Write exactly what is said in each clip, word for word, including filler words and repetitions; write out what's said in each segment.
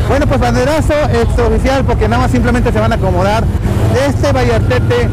Bueno, pues banderazo extraoficial, porque nada más simplemente se van a acomodar este Vallartete,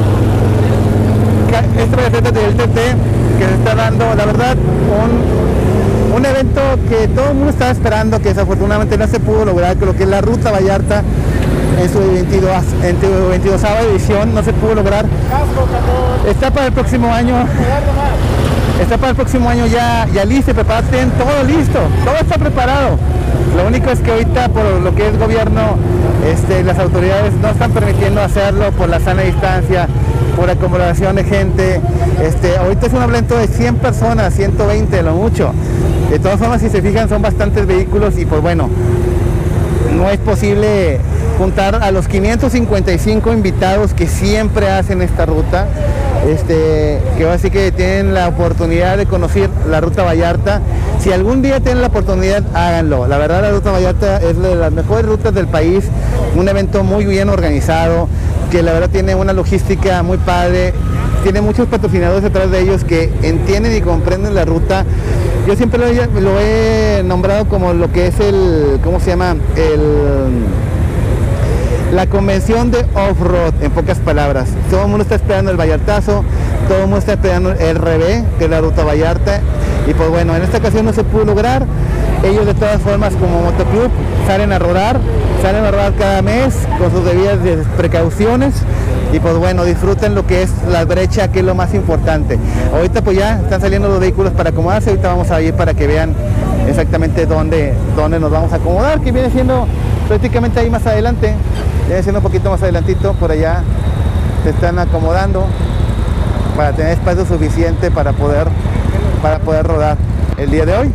este Vallartete del T T que se está dando, la verdad, un, un evento que todo el mundo estaba esperando, que desafortunadamente no se pudo lograr, que lo que es la Ruta Vallarta en su veintidosava edición no se pudo lograr. Está para el próximo año. Está para el próximo año ya, ya listo, preparado, tienen todo listo, todo está preparado. Lo único es que ahorita por lo que es gobierno, este, las autoridades no están permitiendo hacerlo por la sana distancia, por acomodación de gente. Este, ahorita es un evento de cien personas, ciento veinte lo mucho. De todas formas, si se fijan, son bastantes vehículos y pues bueno, no es posible juntar a los quinientos cincuenta y cinco invitados que siempre hacen esta ruta. Este, que así que tienen la oportunidad de conocer la Ruta Vallarta. Si algún día tienen la oportunidad, háganlo. La verdad, la Ruta Vallarta es de las mejores rutas del país, un evento muy bien organizado, que la verdad tiene una logística muy padre, tiene muchos patrocinadores detrás de ellos que entienden y comprenden la ruta. Yo siempre lo he, lo he nombrado como lo que es el, ¿cómo se llama? El... la convención de off-road, en pocas palabras. Todo el mundo está esperando el Vallartazo, todo el mundo está esperando el R B, que es la Ruta Vallarta, y pues bueno, en esta ocasión no se pudo lograr. Ellos de todas formas, como motoclub, salen a rodar, salen a rodar cada mes con sus debidas precauciones, y pues bueno, disfruten lo que es la brecha, que es lo más importante. Ahorita pues ya están saliendo los vehículos para acomodarse, ahorita vamos a ir para que vean exactamente dónde, dónde nos vamos a acomodar, que viene siendo prácticamente ahí más adelante. Viene siendo un poquito más adelantito, por allá se están acomodando para tener espacio suficiente para poder para poder rodar el día de hoy.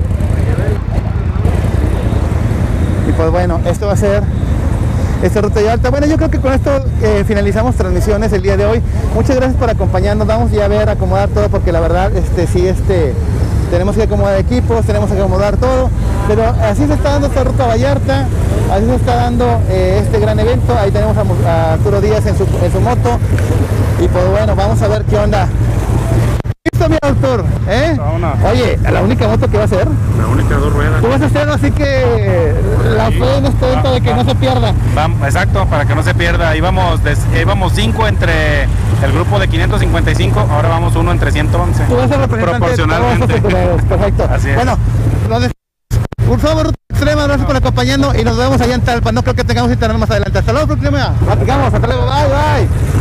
Y pues bueno, esto va a ser esta Ruta Vallarta. Bueno, yo creo que con esto eh, finalizamos transmisiones el día de hoy. Muchas gracias por acompañarnos. Vamos ya a ver, acomodar todo, porque la verdad, este sí, este tenemos que acomodar equipos, tenemos que acomodar todo, pero así se está dando esta Ruta Vallarta. Así se está dando eh, este gran evento. Ahí tenemos a, a Arturo Díaz en su, en su moto. Y pues bueno, vamos a ver qué onda. ¿Listo, mi Artur? ¿Eh? Oye, ¿la única moto que va a ser? La única dos ruedas. Tú vas a hacer, así que la fe en este evento de que no se pierda. Vamos, exacto, para que no se pierda. Íbamos, des, íbamos cinco entre el grupo de quinientos cincuenta y cinco, ahora vamos uno entre ciento once. Tú vas a representar proporcionalmente. Perfecto. Así es. Bueno, por favor, Extrema, gracias por acompañarnos y nos vemos allá en Talpa. No creo que tengamos internet más adelante. Hasta luego, Extrema. Platicamos, hasta luego. Bye, bye.